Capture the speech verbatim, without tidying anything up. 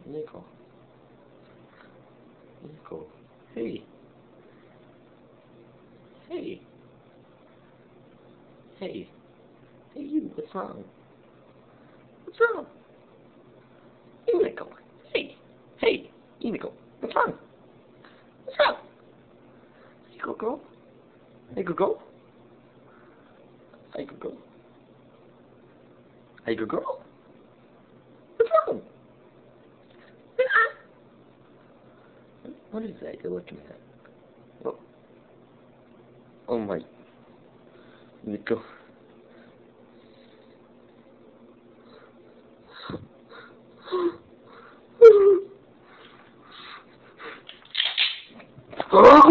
Nico. Nico. Hey. Hey. Hey. Hey, you. What's wrong? What's wrong? Hey, Nico. Hey. Hey. Hey, Nico. What's wrong? What's wrong? Hey, go, go. Hey, go, go. Hey, go, go. Hey, go, go. What's wrong? What is that you're looking at? Oh, oh my. Nico.